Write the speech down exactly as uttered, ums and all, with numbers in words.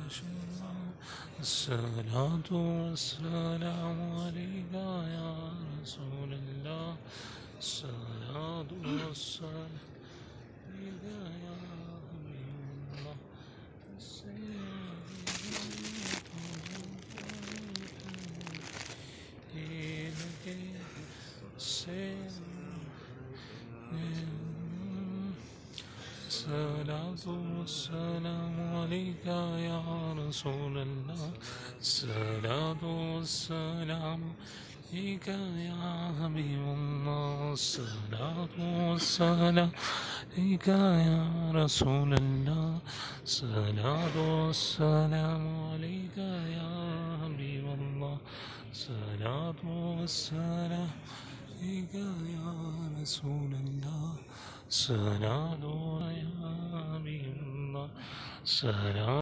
الصلاة والسلام عليك يا رسول الله. الصلاة والسلام عليك يا حبيب الله. الصلاة والسلام عليك يا رسول الله. الصلاة والسلام عليك يا حبيب الله. الصلاة والسلام عليك يا رسول الله. الصلاة والسلام عليك يا حبيب الله. الصلاة والسلام عليك يا رسول الله. الصلاة يا حبيب الله. الصلاة